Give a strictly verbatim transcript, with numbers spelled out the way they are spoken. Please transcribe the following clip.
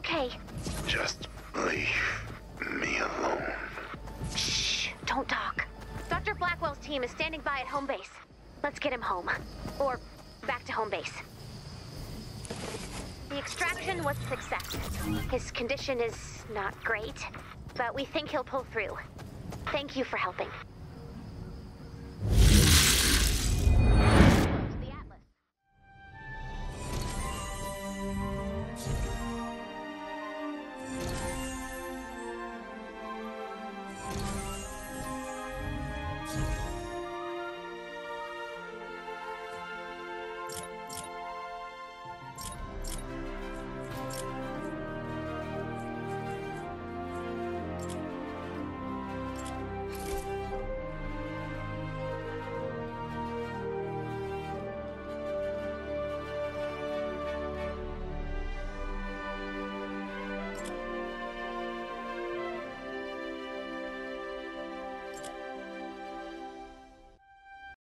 okay. Just leave me alone. Shh, don't talk. Doctor Blackwell's team is standing by at home base. Let's get him home. Or back to home base. The extraction was a success. His condition is not great, but we think he'll pull through. Thank you for helping.